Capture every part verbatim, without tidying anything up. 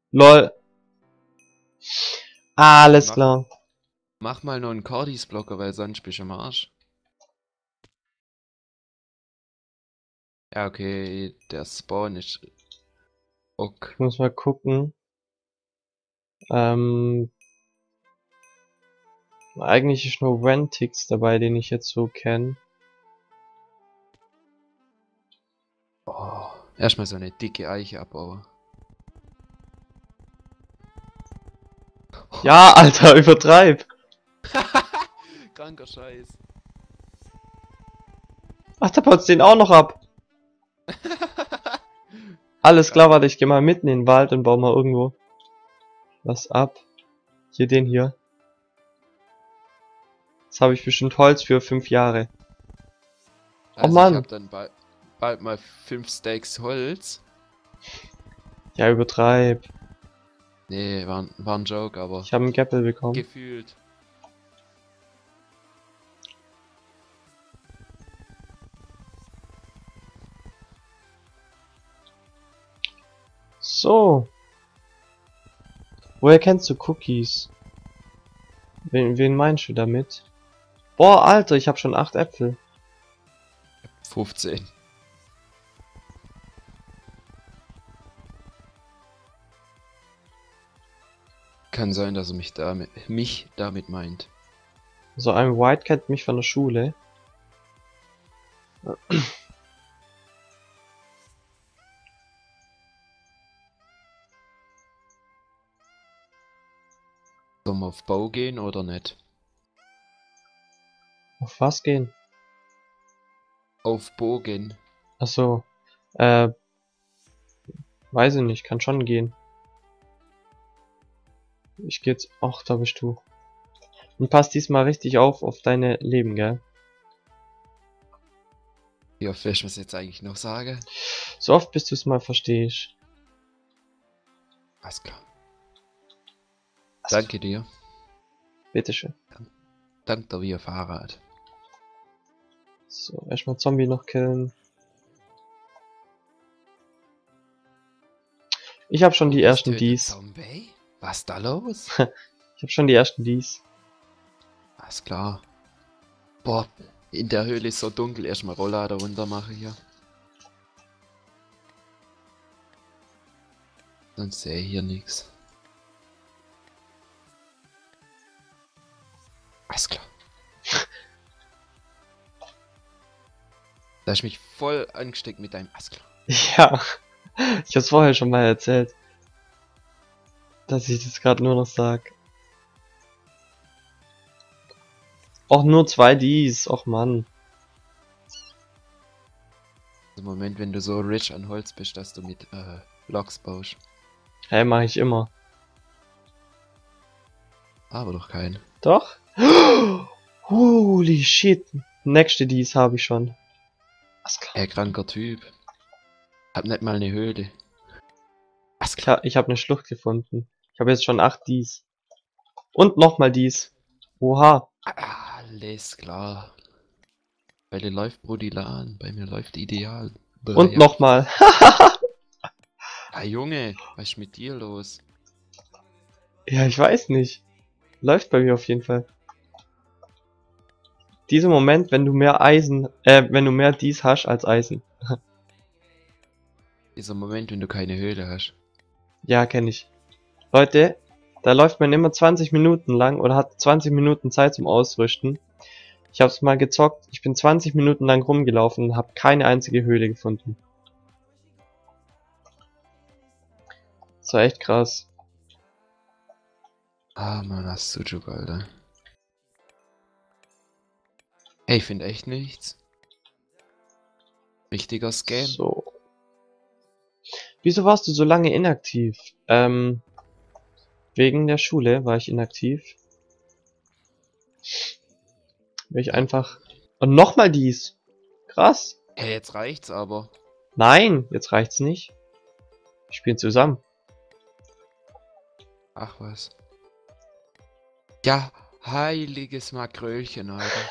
Lol. Alles Mach, klar. mach mal noch einen Cordis-Blocker, weil sonst bist du am Arsch. Ja, okay, der Spawn ist ok. Ich muss mal gucken. Ähm, eigentlich ist nur Ventix dabei, den ich jetzt so kenne. Oh, erstmal so eine dicke Eiche abbauen. Ja, Alter, übertreib. Kranker Scheiß. Ach, da baut's den auch noch ab. Alles klar, warte, ich geh mal mitten in den Wald und baue mal irgendwo was ab. Hier den hier. Jetzt habe ich bestimmt Holz für fünf Jahre. Also Oh Mann. ich hab dann bald, bald mal fünf Stacks Holz. Ja, übertreib. Nee, war, war ein Joke, aber Ich habe einen Gappel bekommen. gefühlt. So. Woher kennst du Cookies? Wen, wen meinst du damit? Boah, Alter, ich habe schon acht Äpfel. fünfzehn. Kann sein, dass er mich damit, mich damit meint. So ein White kennt mich von der Schule. Sollen wir auf Bau gehen oder nicht? Auf was gehen? Auf Bogen. Ach so. Äh, weiß ich nicht, kann schon gehen. Ich geh jetzt. Ach, da bist du. Und pass diesmal richtig auf auf deine Leben, gell? Wie oft will ich was jetzt eigentlich noch sagen? So oft bis du es mal verstehst. Alles klar. Danke dir. Bitteschön. Dank dir wie Fahrrad. So, erstmal Zombie noch killen. Ich habe schon die Was ersten tötet Dies. Zombie? Was da los? Ich habe schon die ersten Dies. Alles klar. Boah, in der Höhle ist so dunkel. Erstmal Rolllader runter mache hier. Sonst sehe ich hier nichts. Alles klar. Da hast du mich voll angesteckt mit deinem Alles klar. Ja, ich hab's vorher schon mal erzählt. Dass ich das gerade nur noch sag. Auch nur zwei Dies, och Mann. Im Moment, wenn du so rich an Holz bist, dass du mit äh, Loks baust. Hey, mach ich immer. Aber doch keinen. Doch? Holy shit. Nächste Dies habe ich schon. Alles klar. Ey, kranker Typ. Hab nicht mal eine Höhle. Alles klar. Klar, ich habe eine Schlucht gefunden. Ich habe jetzt schon acht Dies. Und nochmal Dies. Oha. Alles klar. Bei dir läuft Brodilan, bei mir läuft ideal. Und Ja. nochmal. Ah Junge, was ist mit dir los? Ja, ich weiß nicht. Läuft bei mir auf jeden Fall. Dieser Moment, wenn du mehr Eisen, äh, wenn du mehr Dies hast als Eisen. Dieser Moment, wenn du keine Höhle hast. Ja, kenne ich. Leute, da läuft man immer zwanzig Minuten lang oder hat zwanzig Minuten Zeit zum Ausrüsten. Ich hab's mal gezockt, ich bin zwanzig Minuten lang rumgelaufen und habe keine einzige Höhle gefunden. Das war echt krass. Ah man, das Sujuk, Alter. Ey, ich finde echt nichts. Richtiger Scam. So. Wieso warst du so lange inaktiv? Ähm, wegen der Schule war ich inaktiv. Will ich einfach... Und nochmal dies. Krass. Hey, jetzt reicht's aber. Nein, jetzt reicht's nicht. Wir spielen zusammen. Ach was. Ja, heiliges Makrölchen, Alter.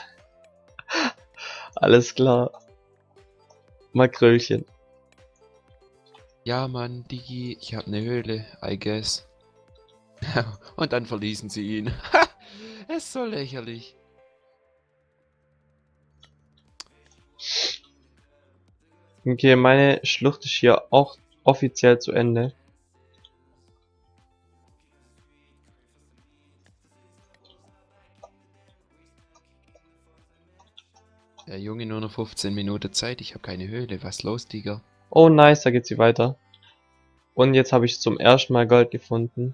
Alles klar. Makrölchen. Ja, Mann, Digi, ich hab ne Höhle, I guess. Und dann verließen sie ihn. Es ist so lächerlich. Okay, meine Schlucht ist hier auch offiziell zu Ende. Der Junge, nur noch fünfzehn Minuten Zeit, ich habe keine Höhle. Was los, Digga? Oh nice, da geht sie weiter. Und jetzt habe ich zum ersten Mal Gold gefunden.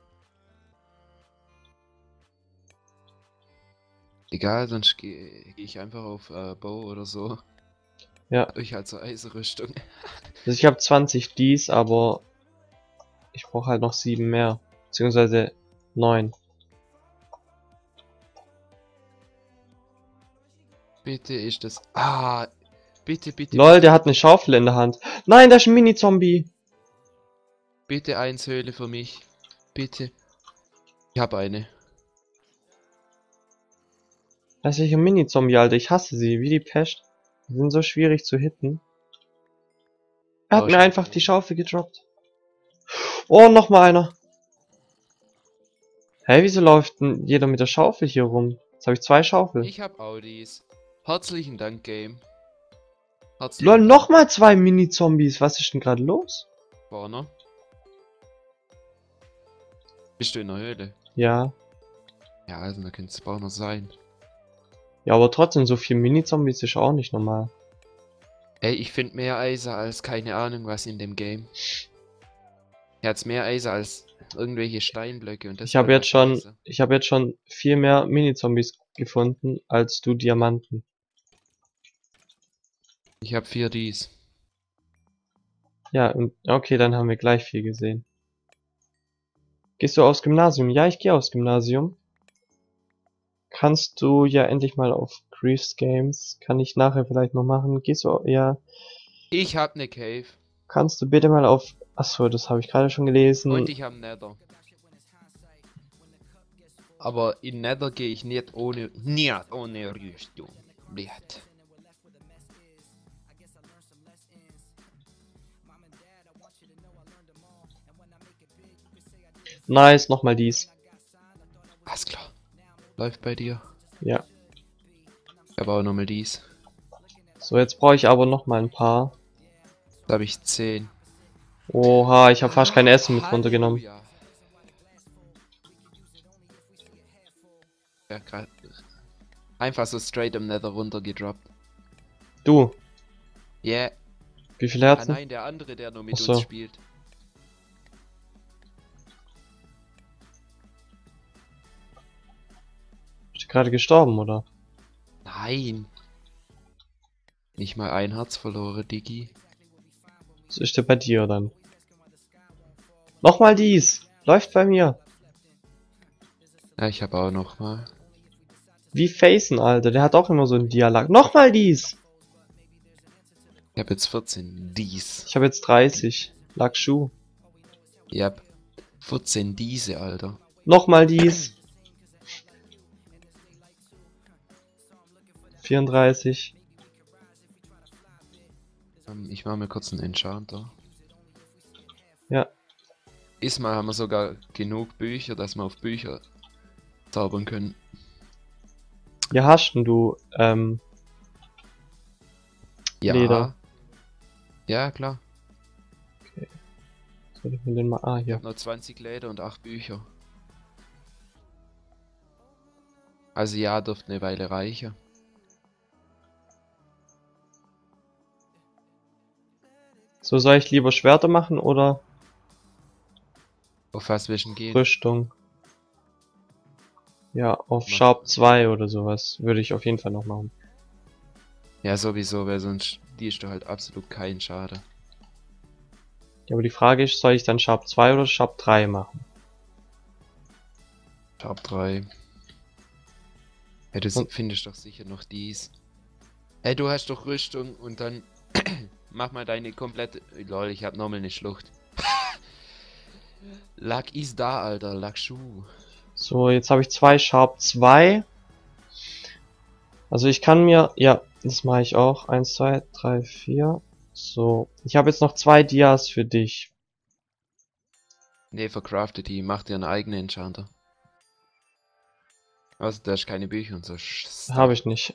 Egal, sonst gehe geh ich einfach auf äh, Bow oder so. Ja. Ich halt so Eisenrüstung. Also ich habe zwanzig dies, aber ich brauche halt noch sieben mehr. Beziehungsweise neun. Bitte ist das... Ah, bitte, bitte, Lol, bitte, der hat eine Schaufel in der Hand. Nein, da ist ein Mini-Zombie. bitte eins Höhle für mich. Bitte. Ich habe eine. Das ist ein Mini-Zombie, Alter. Ich hasse sie, wie die Pest. Die sind so schwierig zu hitten. Er hat Oh, mir schon einfach tot. die Schaufel gedroppt. Oh, noch mal einer. Hey, wieso läuft denn jeder mit der Schaufel hier rum? Jetzt habe ich zwei Schaufeln. Ich habe Audis. Herzlichen Dank, Game. Herzlichen Lol, Dank, noch mal zwei Mini-Zombies. Was ist denn gerade los? Spawner. Bist du in der Höhle? Ja. Ja, also da könnte Spawner sein. Ja, aber trotzdem, so viel Mini-Zombies ist auch nicht normal. Ey, ich finde mehr Eisen als keine Ahnung was in dem Game. Er hat's mehr Eisen als irgendwelche Steinblöcke und das Ich habe voll jetzt schon, Eisen. ich habe jetzt schon viel mehr Mini-Zombies gefunden als du Diamanten. Ich habe vier Dies. Ja, und okay, dann haben wir gleich viel gesehen. Gehst du aufs Gymnasium? Ja, ich gehe aufs Gymnasium. Kannst du ja endlich mal auf Greaves Games. Kann ich nachher vielleicht noch machen. Gehst du, ja, Ich hab ne Cave. kannst du bitte mal auf, achso, das habe ich gerade schon gelesen. Und ich hab Nether. Aber in Nether gehe ich nicht ohne, nicht ohne Rüstung. Nicht. Nice, nochmal dies. Alles klar. Läuft bei dir. Ja. Ich habe auch nochmal dies. So, jetzt brauche ich aber noch mal ein paar. Da habe ich zehn. Oha, ich habe fast kein Essen mit runtergenommen. Halleluja. Ja, grad. Einfach so straight im Nether runtergedroppt. Du, Yeah. wie viele Ah Herzen? nein, der andere, der nur mit Ach so. uns spielt. Bist du gerade gestorben, oder? Nein. Nicht mal ein Herz verloren, Diggi. Was ist denn bei dir dann? Nochmal dies! Läuft bei mir! Ja, ich habe auch noch mal. Wie Facen, Alter, der hat auch immer so einen Dialog. Nochmal dies! Ich habe jetzt vierzehn dies. Ich habe jetzt dreißig. Lackschuh. Yep. vierzehn diese, Alter. Nochmal dies! vierunddreißig. Ähm, ich mache mir kurz einen Enchanter. Ja. Diesmal haben wir sogar genug Bücher, dass wir auf Bücher zaubern können. Ja, hast denn du, ähm, Ja. Leder? Ja, klar. Soll ich mir den mal, ah, Ich hier. habe noch zwanzig Leder und acht Bücher. Also ja, dürfte eine Weile reichen. So, soll ich lieber Schwerter machen oder Auf was willst du denn gehen? Rüstung? Ja, auf Mach- Sharp zwei oder sowas würde ich auf jeden Fall noch machen. Ja, sowieso, weil sonst die ist doch halt absolut kein Schade. Ja, aber die Frage ist, soll ich dann Sharp zwei oder Sharp drei machen? Sharp drei. Ja, du Und- findest doch sicher noch dies. Ey, du hast doch Rüstung und dann mach mal deine komplette... Lol, ich hab nochmal eine Schlucht. Lack ist da, Alter. Lackschuh. So, jetzt habe ich zwei Sharp zwei. Also ich kann mir, ja, das mache ich auch. eins, zwei, drei, vier. So, ich habe jetzt noch zwei Dias für dich. Nee, verkraftet die, mach dir einen eigenen Enchanter. Also, da ist keine Bücher und so Stuff. Habe ich nicht.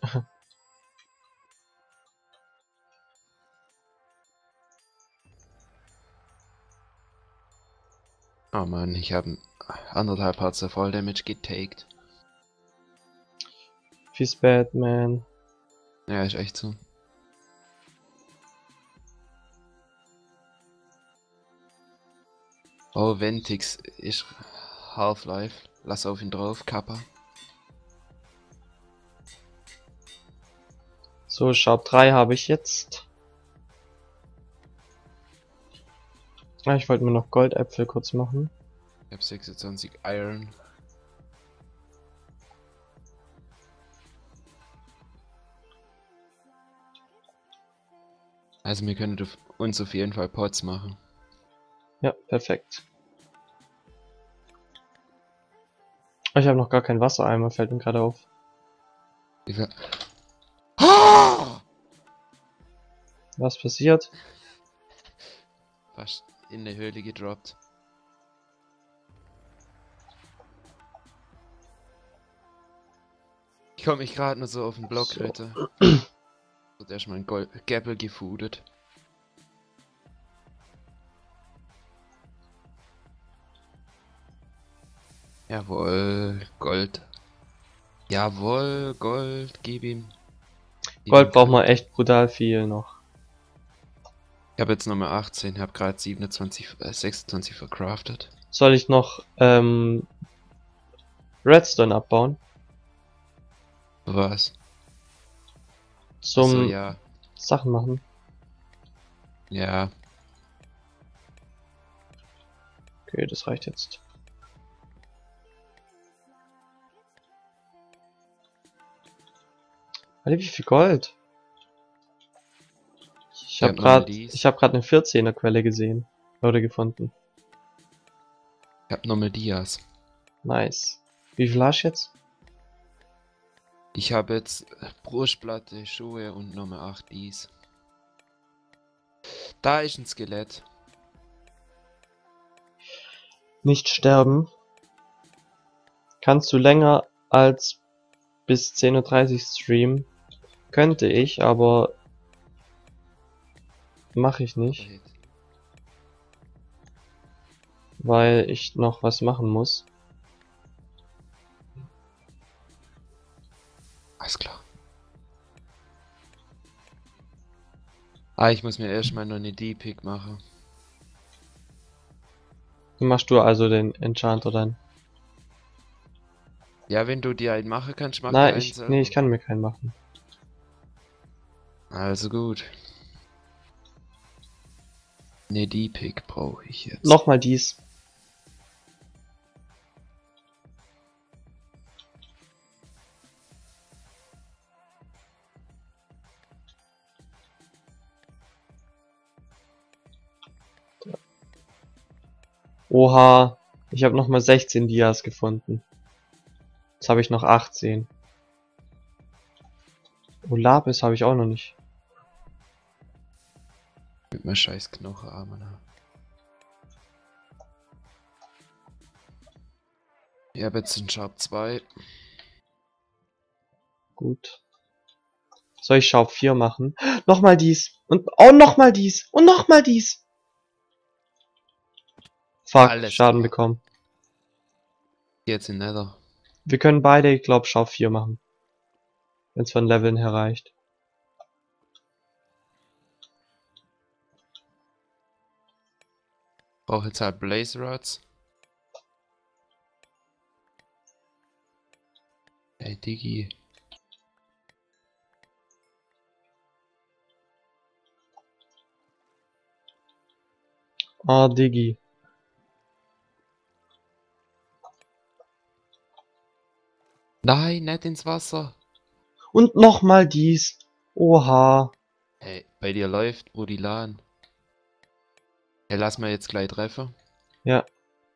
Oh Mann, ich habe anderthalb Hertz Voll Damage getaked. Fies Batman. Ja, ist echt so. Oh, Ventix ist Half-Life. Lass auf ihn drauf, Kappa. So, Sharp drei habe ich jetzt. Ah, ich wollte mir noch Goldäpfel kurz machen. Ich hab sechsundzwanzig Iron. Also wir können uns auf jeden Fall Pots machen. Ja, perfekt. Ich habe noch gar keinen Wassereimer, fällt mir gerade auf. Wie viel? Ah! Was passiert? Fast in der Höhle gedroppt. Ich komme mich gerade nur so auf den Block So. retten. Wird erstmal ein Gold Gäppel gefoodet. Jawohl, Gold. Jawohl, Gold, gib ihm. Gib Gold ihm braucht man Gold. echt brutal viel noch. Ich habe jetzt Nummer achtzehn, habe gerade siebenundzwanzig, äh, sechsundzwanzig verkraftet. Soll ich noch ähm, Redstone abbauen? Was? Zum Achso, ja. Sachen machen. Ja. Okay, das reicht jetzt. Alter, wie viel Gold? Ich habe hab nochmal gerade, dies. ich habe gerade eine vierzehner Quelle gesehen oder gefunden. Ich hab nochmal Dias. Nice. Wie viel hast du jetzt? Ich habe jetzt Brustplatte, Schuhe und Nummer acht dies. Da ist ein Skelett. Nicht sterben. Kannst du länger als bis zehn Uhr dreißig streamen? Könnte ich, aber mache ich nicht, Overhit. weil ich noch was machen muss. Alles klar. Ah, ich muss mir erstmal noch eine D-Pick machen. Machst du also den Enchanter dann? Ja, wenn du dir einen machen kannst, mach dir Nein, einen ich, selber. nee, ich kann mir keinen machen. Also gut. Ne, D-Pick brauche ich jetzt. Nochmal dies. Oha, ich habe nochmal sechzehn Dias gefunden. Jetzt habe ich noch achtzehn. Oh, Lapis habe ich auch noch nicht. Mit meinem scheiß Knochenarmen. Ich habe jetzt den Sharp zwei. Gut. Soll ich Sharp vier machen? Nochmal dies. Und oh, nochmal dies. Und nochmal dies. Fuck, Alles Schaden klar. bekommen. Jetzt in Nether. Wir können beide, ich glaube, Sharp vier machen. Wenn es von Leveln her reicht. Brauche jetzt halt Blaze Rods. Ey, Diggi. Ah, Diggi. Nein, nicht ins Wasser. Und nochmal dies. Oha. Hey, bei dir läuft, wo die LAN. Hey, lass mal jetzt gleich treffen. Ja.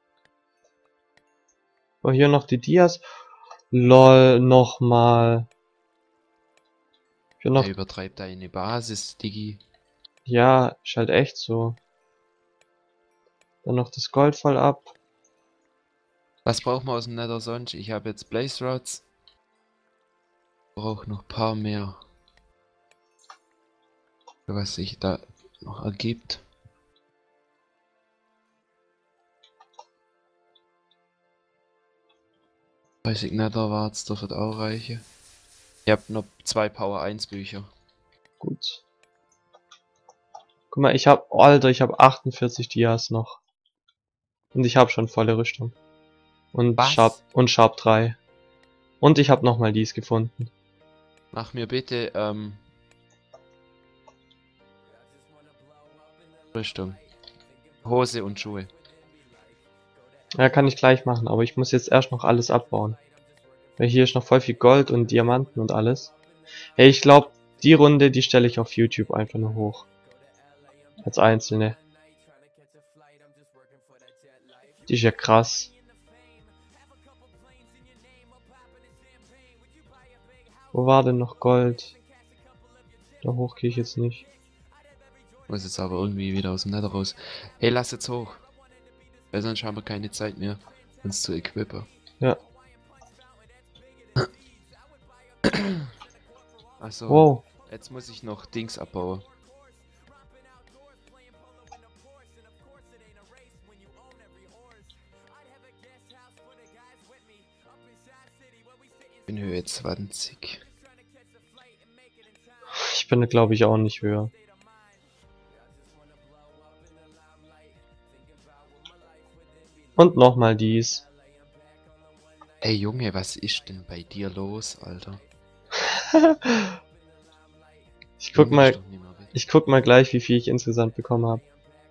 Oh, hier noch die Dias. Lol, nochmal. Hier noch. Hey, übertreib deine Basis, Diggi. Ja, ist halt echt so. Dann noch das Gold voll ab. Was braucht man aus dem Nether sonst? Ich habe jetzt Blaze Rods. Brauche noch ein paar mehr. Was sich da noch ergibt. dreißig Nether Warts, das wird auch reichen. Ihr habt noch zwei Power eins Bücher. Gut. Guck mal, ich hab, oh, Alter, ich habe achtundvierzig Dias noch. Und ich habe schon volle Rüstung. Und Was? Sharp, und Sharp drei. Und ich habe nochmal dies gefunden. Mach mir bitte, ähm... Rüstung. Hose und Schuhe. Ja, kann ich gleich machen, aber ich muss jetzt erst noch alles abbauen. Weil hier ist noch voll viel Gold und Diamanten und alles. Hey, ich glaube, die Runde, die stelle ich auf YouTube einfach nur hoch. Als einzelne. Die ist ja krass. Wo war denn noch Gold? Da hoch gehe ich jetzt nicht. Muss jetzt aber irgendwie wieder aus dem Nether raus. Hey, lass jetzt hoch. Weil sonst haben wir keine Zeit mehr, uns zu equippen. Ja. Achso. Wow. Jetzt muss ich noch Dings abbauen. Ich bin Höhe zwanzig. Ich bin, glaube ich, auch nicht höher. Und nochmal dies. Ey Junge, was ist denn bei dir los, Alter? Ich guck Junge, mal, ist doch nicht mehr weg. ich guck mal gleich, wie viel ich insgesamt bekommen habe.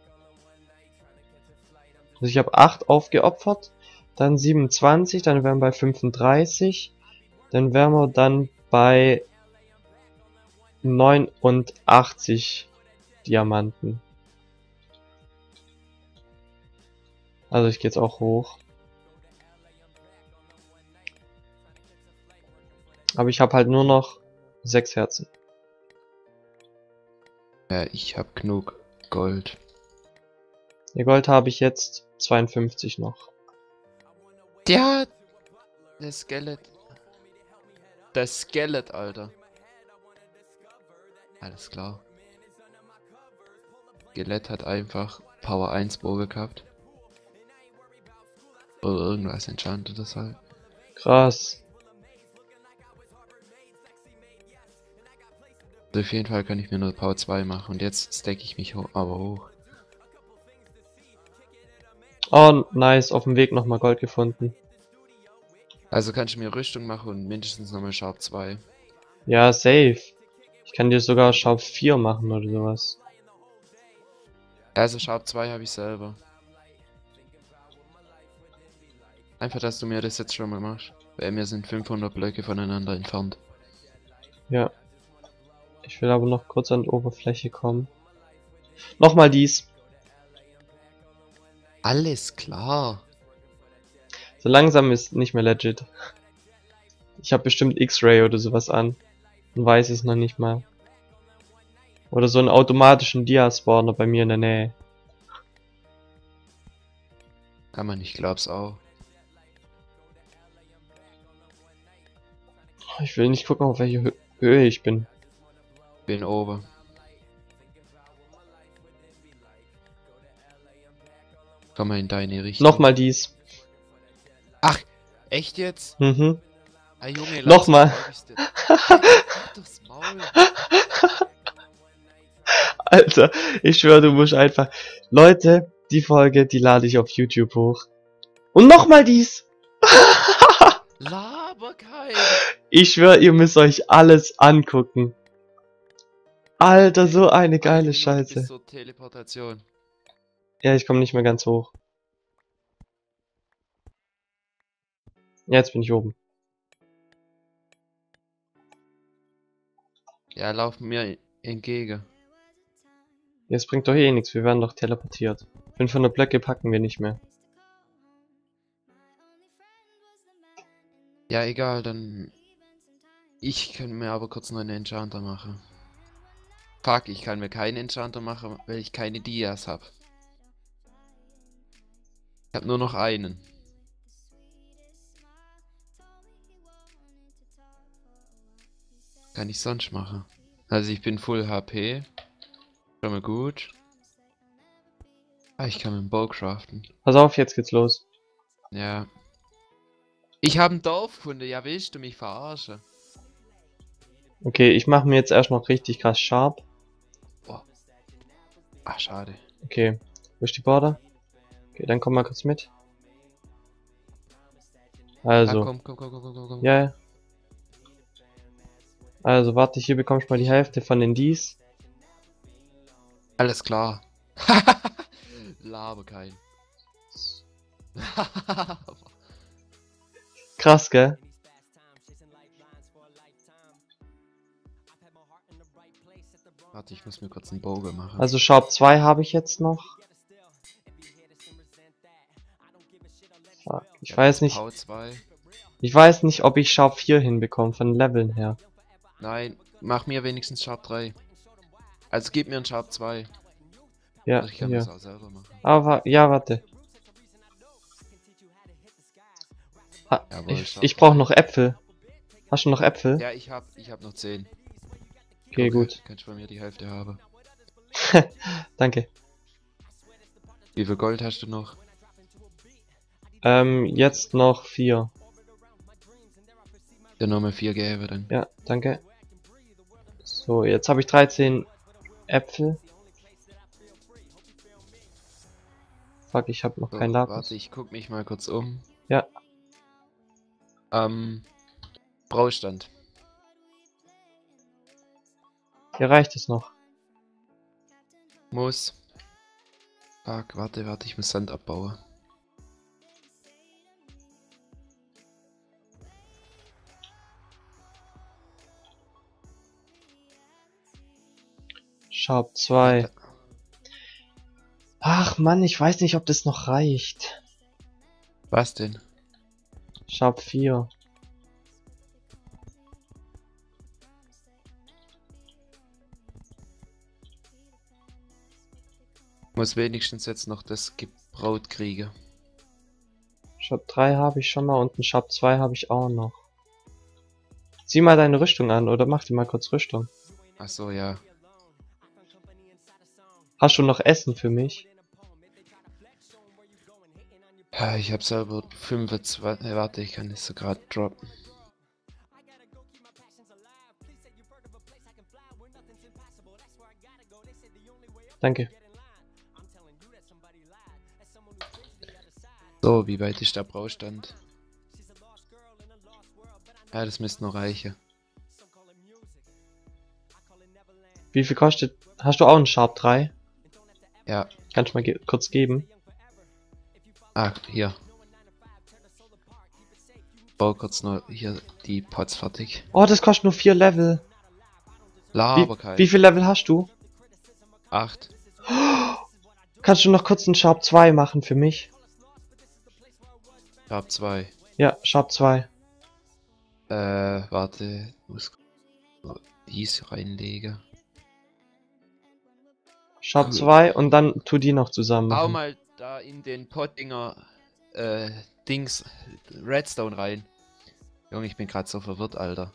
Also ich habe acht aufgeopfert, dann siebenundzwanzig, dann wären wir bei fünfunddreißig, dann wären wir dann bei neunundachtzig Diamanten. Also ich gehe jetzt auch hoch. Aber ich habe halt nur noch sechs Herzen. Ja, ich hab genug Gold. Der Gold habe ich jetzt zweiundfünfzig noch. Der, das Skelett. Das Skelett, Alter. Alles klar. Skelett hat einfach Power eins Bogen gehabt. Oder irgendwas Enchantedes halt. Krass. Also auf jeden Fall kann ich mir nur Power zwei machen und jetzt stack ich mich ho aber hoch. Oh, nice. Auf dem Weg nochmal Gold gefunden. Also kann ich mir Rüstung machen und mindestens nochmal Sharp zwei. Ja, safe. Ich kann dir sogar Sharp vier machen oder sowas. Also Sharp zwei habe ich selber. Einfach, dass du mir das jetzt schon mal machst. Weil wir sind fünfhundert Blöcke voneinander entfernt. Ja. Ich will aber noch kurz an die Oberfläche kommen. Nochmal dies. Alles klar. So langsam ist nicht mehr legit. Ich habe bestimmt X-Ray oder sowas an. Und weiß es noch nicht mal. Oder so einen automatischen Dia-Spawner bei mir in der Nähe. Kann man, ich glaub's auch. Ich will nicht gucken, auf welche Hö Höhe ich bin. Bin oben. Komm mal in deine Richtung. Nochmal dies. Ach, echt jetzt? Mhm. Ah, Junge, Nochmal. Halt das Maul. Alter, ich schwöre, du musst einfach... Leute, die Folge, die lade ich auf YouTube hoch. Und nochmal dies. Laber kein. Ich schwöre, ihr müsst euch alles angucken. Alter, so eine geile Ich bin noch bis Scheiße. zur Teleportation. Ja, ich komme nicht mehr ganz hoch. Jetzt bin ich oben. Ja, lauf mir entgegen. Jetzt bringt doch eh nichts, wir werden doch teleportiert. fünfhundert Blöcke packen wir nicht mehr. Ja, egal, dann... Ich könnte mir aber kurz noch einen Enchanter machen. Fuck, ich kann mir keinen Enchanter machen, weil ich keine Dias habe. Ich habe nur noch einen. Kann ich sonst machen? Also ich bin Full H P. Schon mal gut. Ah, ich kann mit dem Bow craften. Pass auf, jetzt geht's los. Ja. Ich habe ein Dorf gefunden, ja willst du mich verarschen? Okay, ich mache mir jetzt erst noch richtig krass sharp. Boah. Ach, schade. Okay, wo ist die Border? Okay, dann komm mal kurz mit. Also, Ah, komm, komm, komm, komm, komm, komm, komm. ja, ja. Also, warte, hier bekommst du mal die Hälfte von den Dies. Alles klar. Laber kein. Krass, gell? Warte, ich muss mir kurz einen Bogen machen. Also, Sharp zwei habe ich jetzt noch. Fuck, ich weiß nicht. Power zwei. Ich weiß nicht, ob ich Sharp vier hinbekomme, von den Leveln her. Nein, mach mir wenigstens Sharp drei. Also gib mir einen Sharp zwei. Ja, Also ich kann hier. das auch selber machen. Aber, ja, warte. Ha, Jawohl, ich Sharp ich brauche drei. noch Äpfel. Hast du noch Äpfel? Ja, ich hab, ich hab noch zehn. Okay, gut. Kannst du bei mir die Hälfte haben. Danke. Wie viel Gold hast du noch? Ähm, jetzt noch vier. Dann nochmal vier gäbe dann. Ja, danke. So, jetzt habe ich dreizehn Äpfel. Fuck, ich habe noch So, kein Lapis. warte, ich guck mich mal kurz um. Ja. Ähm, Braustand. Hier reicht es noch. Muss. Fuck, warte, warte, ich muss Sand abbauen. Sharp zwei. Ach Mann, ich weiß nicht, ob das noch reicht. Was denn? Sharp vier. Muss wenigstens jetzt noch das gebraut kriegen. Sharp drei habe ich schon mal und ein Sharp zwei habe ich auch noch. Zieh mal deine Rüstung an oder mach dir mal kurz Rüstung. Ach so, ja. Hast du noch Essen für mich? Ja, ich habe selber fünfundzwanzig. Äh, warte, ich kann es so gerade droppen. Danke. So, wie weit ist der Braustand? Ja, das müsste noch reichen. Wie viel kostet? Hast du auch einen Sharp drei? Ja. Kannst du mal ge kurz geben? Ah, hier. Bau kurz noch hier die Pots fertig. Oh, das kostet nur vier Level. Laber Wie, kein. wie viel Level hast du? Acht. Kannst du noch kurz einen Sharp zwei machen für mich? Ich hab zwei. Ja, Sharp zwei. Äh, warte. Ich muss dies reinlegen. Sharp zwei und dann tu die noch zusammen Bau machen. mal da in den Pottinger äh, Dings Redstone rein. Junge, ich bin gerade so verwirrt, Alter.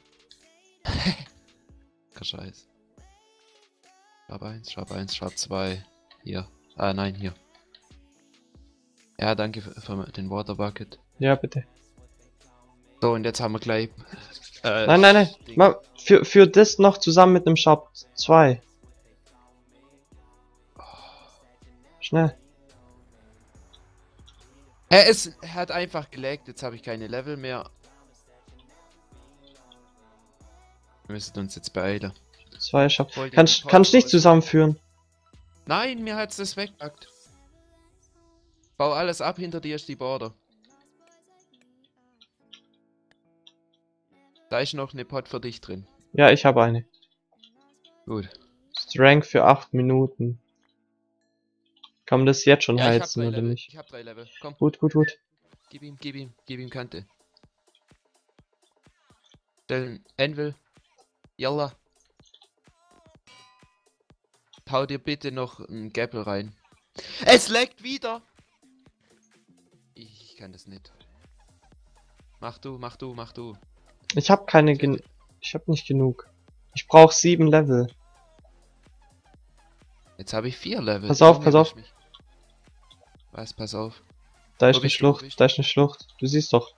Kein Scheiß. Sharp eins, Sharp eins, Sharp zwei. Hier. Ah, nein, hier. Ja, danke für, für den Water Bucket. Ja, bitte. So, und jetzt haben wir gleich. Äh, Nein, nein, nein. Ding. Mal für, für das noch zusammen mit einem Sharp zwei. Schnell. Hä, es hat einfach gelaggt, jetzt habe ich keine Level mehr. Wir müssen uns jetzt beeilen. Zwei Sharp. Wollt ihr die Kannst, Pots kannst nicht aus- zusammenführen. Nein, mir hat's das weggepackt. Bau alles ab, hinter dir ist die Border. Da ist noch eine Pot für dich drin. Ja, ich habe eine. Gut. Strength für acht Minuten. Kann man das jetzt schon Ja, ich hab heizen drei oder Level. nicht? Ich hab drei Level. Komm, Gut, gut, gut. gib ihm, gib ihm, gib ihm Kante. Stellen Anvil. Yalla. hau dir bitte noch ein Gäppel rein. Es leckt wieder! Ich, ich kann das nicht. Mach du, mach du, mach du. Ich habe keine gen Ich habe nicht genug. Ich brauche sieben Level. Jetzt habe ich vier Level. Pass auf, Junge, pass auf. wisch mich. Was, pass auf. Da ist Wo eine bist du, wo bist Schlucht, da ist eine Schlucht. Du siehst doch.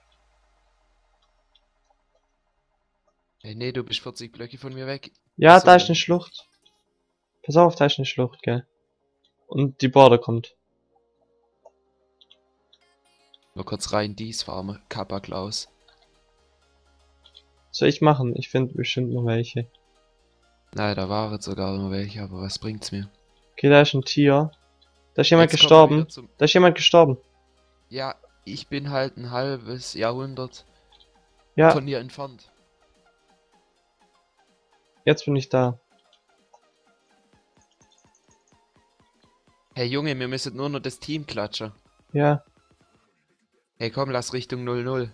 Hey, nee, du bist vierzig Blöcke von mir weg. Ja, Achso, da ist ja. eine Schlucht. Pass auf, da ist eine Schlucht, gell. Und die Border kommt. Nur kurz rein, dies Farme, Kappa Klaus. Soll ich machen? Ich finde bestimmt noch welche. Na, da waren sogar noch welche, aber was bringt's mir? Okay, da ist ein Tier. Da ist jemand Jetzt kommen wir gestorben. wieder zum- Da ist jemand gestorben. Ja, ich bin halt ein halbes Jahrhundert Ja, von dir entfernt. jetzt bin ich da. Hey Junge, wir müssen nur noch das Team klatschen. Ja. Hey komm, lass Richtung null null.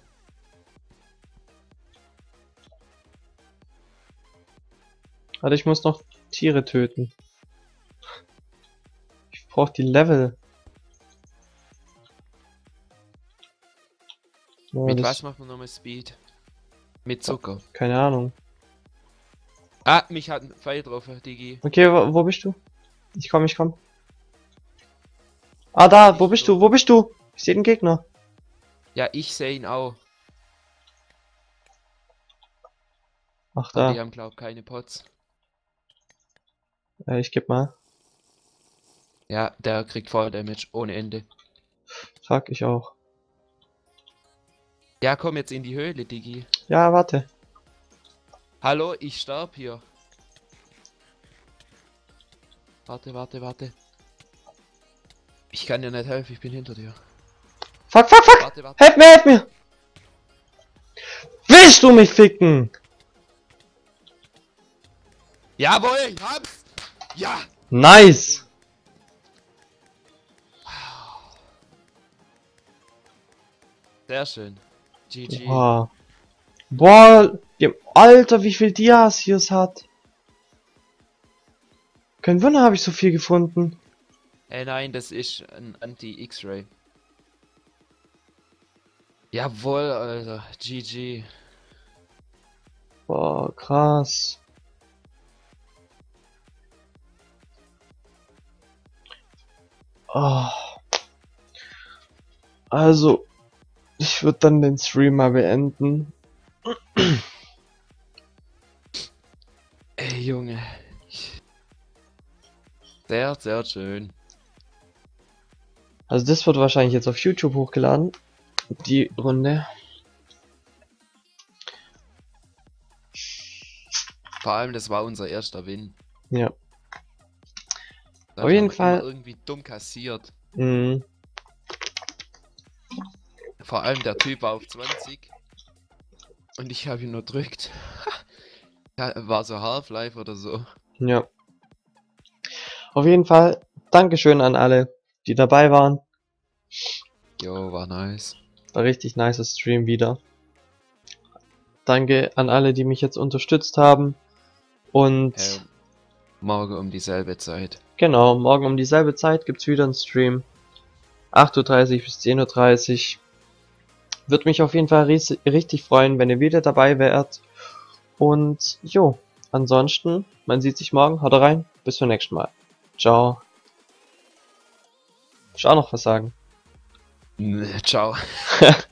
Warte, ich muss noch Tiere töten. Ich brauche die Level. Oh, Mit das- was macht man nochmal Speed? Mit Zucker. Keine Ahnung. Ah, mich hat ein Pfeil drauf, Digi. Okay, wo, wo bist du? Ich komm, ich komm. Ah, da, wo bist du? Wo bist du? Ich sehe den Gegner. Ja, ich sehe ihn auch. Ach, Aber die da. haben glaub keine Pots. Äh, ich geb mal. Ja, der kriegt Fall Damage ohne Ende. Fuck, ich auch. Ja, komm jetzt in die Höhle, Digi. Ja, warte. Hallo, ich sterb hier. Warte, warte, warte. Ich kann dir nicht helfen, ich bin hinter dir. Fuck, fuck, fuck! Warte, warte. Helf mir, helf mir! Willst du mich ficken? Jawohl, ich hab's! Ja! Nice! Sehr schön. G G. Boah. Boah, dem Alter, wie viel Dias hier es hat. Kein Wunder, habe ich so viel gefunden. Hey, nein, das ist ein Anti-X-Ray. Jawohl, Alter. G G. Boah, krass. Oh. Also, ich würde dann den Stream mal beenden. Ey, Junge. Sehr, sehr schön. Also das wird wahrscheinlich jetzt auf YouTube hochgeladen. Die Runde. Vor allem, das war unser erster Win. Ja. Das Auf jeden haben wir Fall- immer irgendwie dumm kassiert. Mhm. Vor allem der Typ war auf zwanzig. Und ich habe ihn nur drückt. Ja, war so Half-Life oder so. Ja. Auf jeden Fall, Dankeschön an alle, die dabei waren. Jo, war nice. War richtig nice Stream wieder. Danke an alle, die mich jetzt unterstützt haben. Und Hey, morgen um dieselbe Zeit. genau, morgen um dieselbe Zeit gibt's wieder einen Stream. acht Uhr dreißig bis zehn Uhr dreißig. Würde mich auf jeden Fall ries- richtig freuen, wenn ihr wieder dabei wärt. Und jo, ansonsten, man sieht sich morgen. Haut rein, bis zum nächsten Mal. Ciao. Ich auch noch was sagen. Ciao.